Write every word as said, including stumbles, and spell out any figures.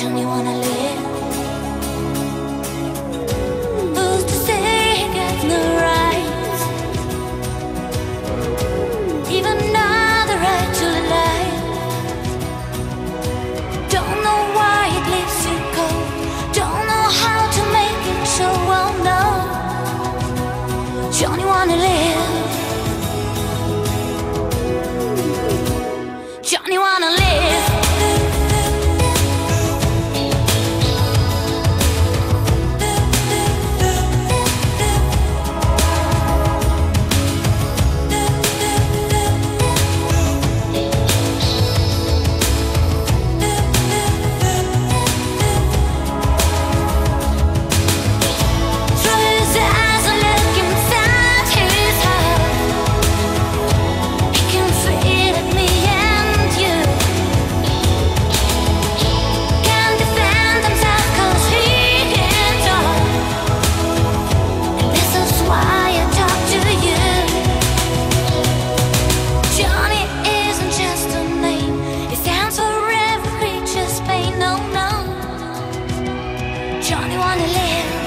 Johnny wanna live. Who's to say he gets the right, even now the right to life? Don't know why it leaves you cold, don't know how to make it show. Well, no, Johnny wanna live. Johnny wanna live. Johnny wanna live.